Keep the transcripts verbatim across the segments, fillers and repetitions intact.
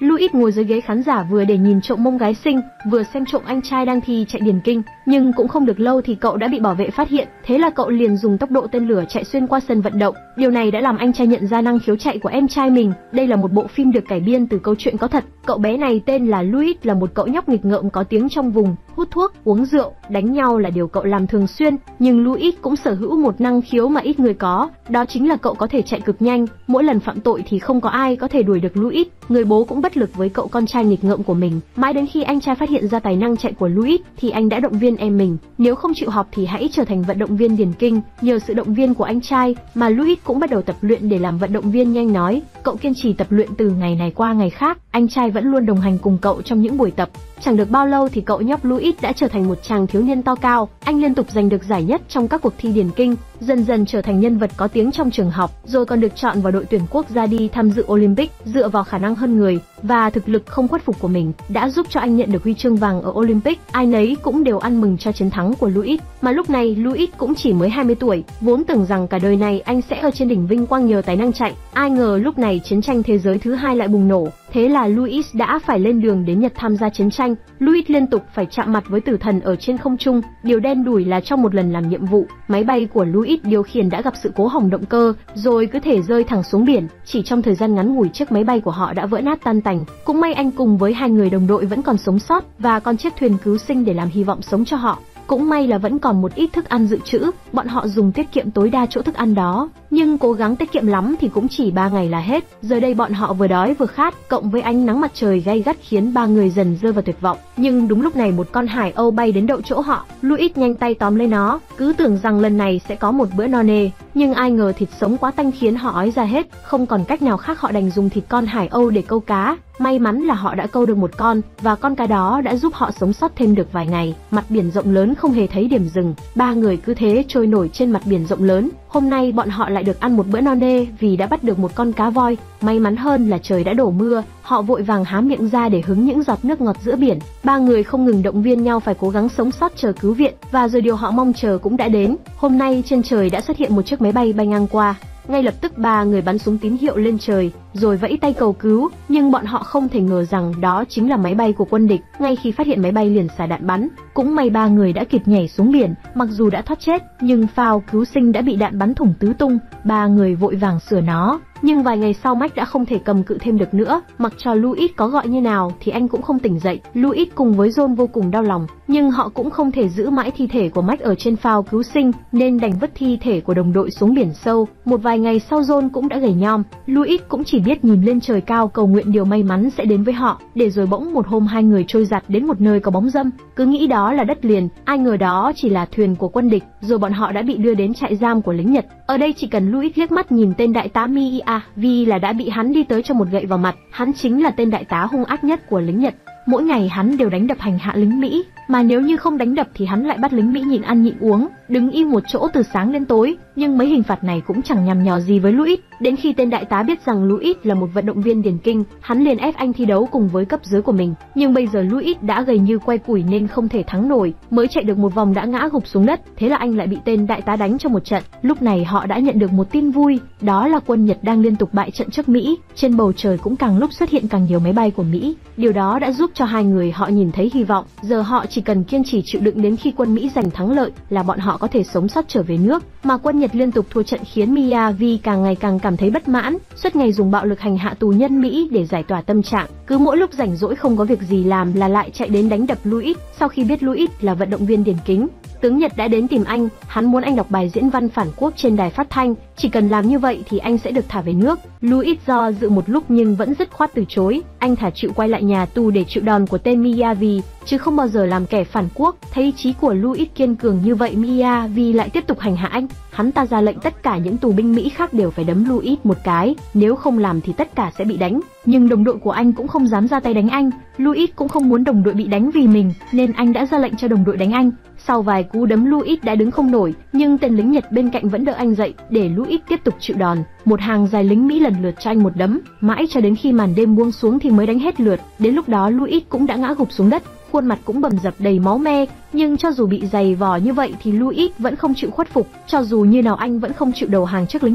Louis ngồi dưới ghế khán giả vừa để nhìn trộm mông gái xinh, vừa xem trộm anh trai đang thi chạy điền kinh, nhưng cũng không được lâu thì cậu đã bị bảo vệ phát hiện, thế là cậu liền dùng tốc độ tên lửa chạy xuyên qua sân vận động. Điều này đã làm anh trai nhận ra năng khiếu chạy của em trai mình. Đây là một bộ phim được cải biên từ câu chuyện có thật. Cậu bé này tên là Louis, là một cậu nhóc nghịch ngợm có tiếng trong vùng, hút thuốc, uống rượu, đánh nhau là điều cậu làm thường xuyên, nhưng Louis cũng sở hữu một năng khiếu mà ít người có, đó chính là cậu có thể chạy cực nhanh. Mỗi lần phạm tội thì không có ai có thể đuổi được Louis. Người bố cũng bất lực với cậu con trai nghịch ngợm của mình. Mãi đến khi anh trai phát hiện ra tài năng chạy của Louis thì anh đã động viên em mình, nếu không chịu học thì hãy trở thành vận động viên điền kinh. Nhờ sự động viên của anh trai mà Louis cũng bắt đầu tập luyện để làm vận động viên nhanh nói. Cậu kiên trì tập luyện từ ngày này qua ngày khác, anh trai vẫn luôn đồng hành cùng cậu trong những buổi tập. Chẳng được bao lâu thì cậu nhóc Louis đã trở thành một chàng thiếu niên to cao, anh liên tục giành được giải nhất trong các cuộc thi điền kinh, dần dần trở thành nhân vật có tiếng trong trường học, rồi còn được chọn vào đội tuyển quốc gia đi tham dự Olympic. Dựa vào khả năng hơn người và thực lực không khuất phục của mình đã giúp cho anh nhận được huy chương vàng ở Olympic. Ai nấy cũng đều ăn mừng cho chiến thắng của Louis, mà lúc này Louis cũng chỉ mới hai mươi tuổi, vốn tưởng rằng cả đời này anh sẽ ở trên đỉnh vinh quang nhờ tài năng chạy. Ai ngờ lúc này chiến tranh thế giới thứ hai lại bùng nổ, thế là Louis đã phải lên đường đến Nhật tham gia chiến tranh. Louis liên tục phải chạm mặt với tử thần ở trên không trung. Điều đen đủi là trong một lần làm nhiệm vụ, máy bay của Louis điều khiển đã gặp sự cố hỏng động cơ, rồi cứ thể rơi thẳng xuống biển. Chỉ trong thời gian ngắn ngủi chiếc máy bay của họ đã vỡ nát tan tành. Cũng may anh cùng với hai người đồng đội vẫn còn sống sót và còn chiếc thuyền cứu sinh để làm hy vọng sống cho họ. Cũng may là vẫn còn một ít thức ăn dự trữ, bọn họ dùng tiết kiệm tối đa chỗ thức ăn đó, nhưng cố gắng tiết kiệm lắm thì cũng chỉ ba ngày là hết. Giờ đây bọn họ vừa đói vừa khát, cộng với ánh nắng mặt trời gay gắt khiến ba người dần rơi vào tuyệt vọng. Nhưng đúng lúc này một con hải âu bay đến đậu chỗ họ. Louis nhanh tay tóm lấy nó, cứ tưởng rằng lần này sẽ có một bữa no nê, nhưng ai ngờ thịt sống quá tanh khiến họ ói ra hết. Không còn cách nào khác, họ đành dùng thịt con hải âu để câu cá. May mắn là họ đã câu được một con, và con cá đó đã giúp họ sống sót thêm được vài ngày. Mặt biển rộng lớn không hề thấy điểm dừng, ba người cứ thế trôi nổi trên mặt biển rộng lớn. Hôm nay bọn họ lại được ăn một bữa no nê vì đã bắt được một con cá voi. May mắn hơn là trời đã đổ mưa, họ vội vàng há miệng ra để hứng những giọt nước ngọt giữa biển. Ba người không ngừng động viên nhau phải cố gắng sống sót chờ cứu viện, và rồi điều họ mong chờ cũng đã đến. Hôm nay trên trời đã xuất hiện một chiếc máy bay bay ngang qua. Ngay lập tức ba người bắn súng tín hiệu lên trời, rồi vẫy tay cầu cứu, nhưng bọn họ không thể ngờ rằng đó chính là máy bay của quân địch. Ngay khi phát hiện máy bay liền xả đạn bắn. Cũng may ba người đã kịp nhảy xuống biển, mặc dù đã thoát chết, nhưng phao cứu sinh đã bị đạn bắn thủng tứ tung. Ba người vội vàng sửa nó, nhưng vài ngày sau Mike đã không thể cầm cự thêm được nữa. Mặc cho Louis có gọi như nào thì anh cũng không tỉnh dậy. Louis cùng với John vô cùng đau lòng, nhưng họ cũng không thể giữ mãi thi thể của Mike ở trên phao cứu sinh, nên đành vứt thi thể của đồng đội xuống biển sâu. Một vài ngày sau John cũng đã gầy nhom. Louis cũng chỉ biết nhìn lên trời cao cầu nguyện điều may mắn sẽ đến với họ, để rồi bỗng một hôm hai người trôi giạt đến một nơi có bóng râm. Cứ nghĩ đó là đất liền, ai ngờ đó chỉ là thuyền của quân địch, rồi bọn họ đã bị đưa đến trại giam của lính Nhật. Ở đây chỉ cần Louis liếc mắt nhìn tên đại tá Miyavi là đã bị hắn đi tới cho một gậy vào mặt. Hắn chính là tên đại tá hung ác nhất của lính Nhật. Mỗi ngày hắn đều đánh đập hành hạ lính Mỹ, mà nếu như không đánh đập thì hắn lại bắt lính Mỹ nhịn ăn nhịn uống, đứng im một chỗ từ sáng đến tối. Nhưng mấy hình phạt này cũng chẳng nhằm nhò gì với Louis. Đến khi tên đại tá biết rằng Louis là một vận động viên điền kinh, hắn liền ép anh thi đấu cùng với cấp dưới của mình. Nhưng bây giờ Louis đã gầy như que củi nên không thể thắng nổi, mới chạy được một vòng đã ngã gục xuống đất. Thế là anh lại bị tên đại tá đánh cho một trận. Lúc này họ đã nhận được một tin vui, đó là quân Nhật đang liên tục bại trận trước Mỹ. Trên bầu trời cũng càng lúc xuất hiện càng nhiều máy bay của Mỹ. Điều đó đã giúp cho hai người họ nhìn thấy hy vọng. Giờ họ chỉ cần kiên trì chịu đựng đến khi quân Mỹ giành thắng lợi là bọn họ có thể sống sót trở về nước. Mà quân Nhật liên tục thua trận khiến Miyavi càng ngày càng cảm thấy bất mãn, suốt ngày dùng bạo lực hành hạ tù nhân Mỹ để giải tỏa tâm trạng. Cứ mỗi lúc rảnh rỗi không có việc gì làm là lại chạy đến đánh đập Louis. Sau khi biết Louis là vận động viên điền kinh, tướng Nhật đã đến tìm anh, hắn muốn anh đọc bài diễn văn phản quốc trên đài phát thanh, chỉ cần làm như vậy thì anh sẽ được thả về nước. Louis do dự một lúc nhưng vẫn dứt khoát từ chối, anh thả chịu quay lại nhà tù để chịu đòn của tên Miyavi, chứ không bao giờ làm kẻ phản quốc. Thấy ý chí của Louis kiên cường như vậy, Miyavi lại tiếp tục hành hạ anh. Hắn ta ra lệnh tất cả những tù binh Mỹ khác đều phải đấm Louis một cái, nếu không làm thì tất cả sẽ bị đánh. Nhưng đồng đội của anh cũng không dám ra tay đánh anh. Louis cũng không muốn đồng đội bị đánh vì mình, nên anh đã ra lệnh cho đồng đội đánh anh. Sau vài cú đấm Louis đã đứng không nổi, nhưng tên lính Nhật bên cạnh vẫn đỡ anh dậy để Louis tiếp tục chịu đòn. Một hàng dài lính Mỹ lần lượt cho anh một đấm, mãi cho đến khi màn đêm buông xuống thì mới đánh hết lượt. Đến lúc đó Louis cũng đã ngã gục xuống đất, khuôn mặt cũng bầm dập đầy máu me. Nhưng cho dù bị giày vò như vậy thì Louis vẫn không chịu khuất phục, cho dù như nào anh vẫn không chịu đầu hàng trước lính Nhật.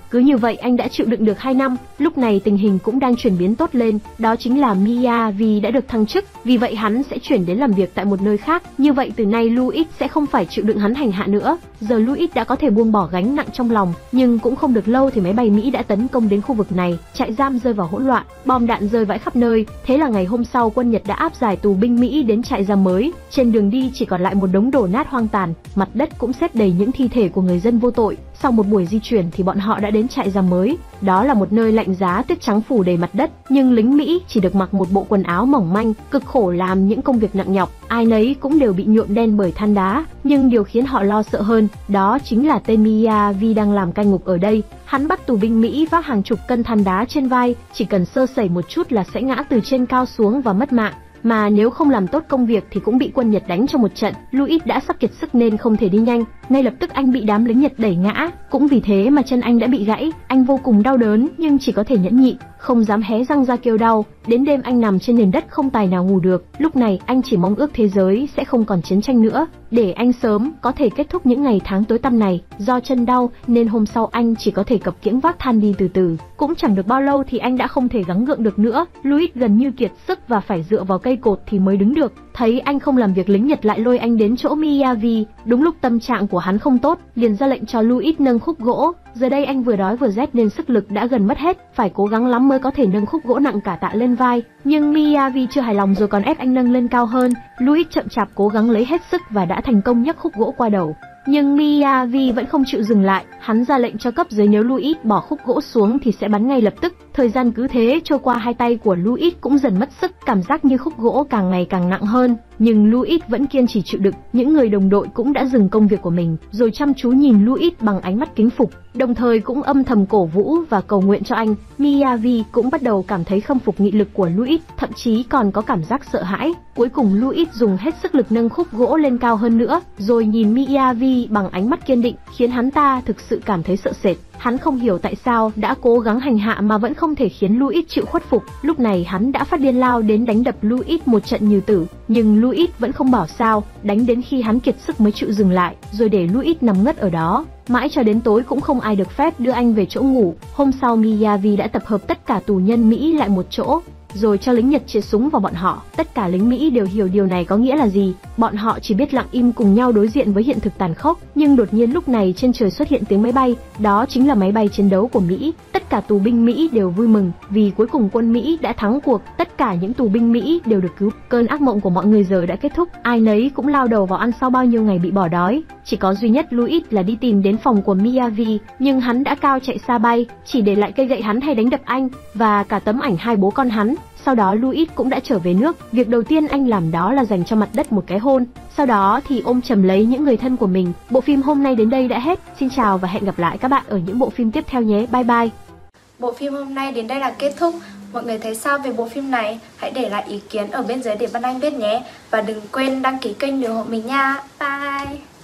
Cứ như vậy anh đã chịu đựng được hai năm, lúc này tình hình cũng đang chuyển biến tốt lên, đó chính là Miyavi đã được thăng chức, vì vậy hắn sẽ chuyển đến làm việc tại một nơi khác, như vậy từ nay Louis sẽ không phải chịu đựng hắn hành hạ nữa. Giờ Louis đã có thể buông bỏ gánh nặng trong lòng, nhưng cũng không được lâu thì máy bay Mỹ đã tấn công đến khu vực này, trại giam rơi vào hỗn loạn, bom đạn rơi vãi khắp nơi. Thế là ngày hôm sau quân Nhật đã áp giải tù binh Mỹ đến trại giam mới, trên đường đi chỉ còn lại một đống đổ nát hoang tàn, mặt đất cũng xếp đầy những thi thể của người dân vô tội. Sau một buổi di chuyển thì bọn họ đã đến trại giam mới, đó là một nơi lạnh giá, tuyết trắng phủ đầy mặt đất, nhưng lính Mỹ chỉ được mặc một bộ quần áo mỏng manh, cực khổ làm những công việc nặng nhọc, ai nấy cũng đều bị nhuộm đen bởi than đá, nhưng điều khiến họ lo sợ hơn, đó chính là tên Miyavi đang làm cai ngục ở đây. Hắn bắt tù binh Mỹ vác hàng chục cân than đá trên vai, chỉ cần sơ sẩy một chút là sẽ ngã từ trên cao xuống và mất mạng. Mà nếu không làm tốt công việc thì cũng bị quân Nhật đánh trong một trận. Louis đã sắp kiệt sức nên không thể đi nhanh, ngay lập tức anh bị đám lính Nhật đẩy ngã, cũng vì thế mà chân anh đã bị gãy. Anh vô cùng đau đớn nhưng chỉ có thể nhẫn nhịn, không dám hé răng ra kêu đau. Đến đêm anh nằm trên nền đất không tài nào ngủ được. Lúc này anh chỉ mong ước thế giới sẽ không còn chiến tranh nữa, để anh sớm có thể kết thúc những ngày tháng tối tăm này. Do chân đau nên hôm sau anh chỉ có thể cập kiễng vác than đi từ từ. Cũng chẳng được bao lâu thì anh đã không thể gắng gượng được nữa. Louis gần như kiệt sức và phải dựa vào cây cột thì mới đứng được. Thấy anh không làm việc, lính Nhật lại lôi anh đến chỗ Miyavi. Đúng lúc tâm trạng của hắn không tốt, liền ra lệnh cho Louis nâng khúc gỗ. Giờ đây anh vừa đói vừa rét nên sức lực đã gần mất hết, phải cố gắng lắm mới có thể nâng khúc gỗ nặng cả tạ lên vai. Nhưng Miyavi chưa hài lòng rồi còn ép anh nâng lên cao hơn. Louis chậm chạp cố gắng lấy hết sức và đã thành công nhấc khúc gỗ qua đầu. Nhưng Miyavi vẫn không chịu dừng lại, hắn ra lệnh cho cấp dưới nếu Louis bỏ khúc gỗ xuống thì sẽ bắn ngay lập tức. Thời gian cứ thế trôi qua, hai tay của Louis cũng dần mất sức, cảm giác như khúc gỗ càng ngày càng nặng hơn. Nhưng Louis vẫn kiên trì chịu đựng. Những người đồng đội cũng đã dừng công việc của mình, rồi chăm chú nhìn Louis bằng ánh mắt kính phục, đồng thời cũng âm thầm cổ vũ và cầu nguyện cho anh. Miyavi cũng bắt đầu cảm thấy khâm phục nghị lực của Louis, thậm chí còn có cảm giác sợ hãi. Cuối cùng Louis dùng hết sức lực nâng khúc gỗ lên cao hơn nữa, rồi nhìn Miyavi bằng ánh mắt kiên định, khiến hắn ta thực sự cảm thấy sợ sệt. Hắn không hiểu tại sao đã cố gắng hành hạ mà vẫn không thể khiến Louis chịu khuất phục. Lúc này hắn đã phát điên lao đến đánh đập Louis một trận như tử, nhưng Louis vẫn không bảo sao, đánh đến khi hắn kiệt sức mới chịu dừng lại, rồi để Louis nằm ngất ở đó. Mãi cho đến tối cũng không ai được phép đưa anh về chỗ ngủ. Hôm sau Miyavi đã tập hợp tất cả tù nhân Mỹ lại một chỗ, rồi cho lính Nhật chĩa súng vào bọn họ. Tất cả lính Mỹ đều hiểu điều này có nghĩa là gì. Bọn họ chỉ biết lặng im cùng nhau đối diện với hiện thực tàn khốc. Nhưng đột nhiên lúc này trên trời xuất hiện tiếng máy bay, đó chính là máy bay chiến đấu của Mỹ. Tất cả tù binh Mỹ đều vui mừng, vì cuối cùng quân Mỹ đã thắng cuộc. Tất cả những tù binh Mỹ đều được cứu. Cơn ác mộng của mọi người giờ đã kết thúc, ai nấy cũng lao đầu vào ăn sau bao nhiêu ngày bị bỏ đói. Chỉ có duy nhất Louis là đi tìm đến phòng của Miyavi, nhưng hắn đã cao chạy xa bay, chỉ để lại cây gậy hắn hay đánh đập anh, và cả tấm ảnh hai bố con hắn. Sau đó Louis cũng đã trở về nước, việc đầu tiên anh làm đó là dành cho mặt đất một cái hôn, sau đó thì ôm chầm lấy những người thân của mình. Bộ phim hôm nay đến đây đã hết, xin chào và hẹn gặp lại các bạn ở những bộ phim tiếp theo nhé, bye bye. Bộ phim hôm nay đến đây là kết thúc. Mọi người thấy sao về bộ phim này? Hãy để lại ý kiến ở bên dưới để Vân Anh biết nhé. Và đừng quên đăng ký kênh để ủng hộ mình nha. Bye!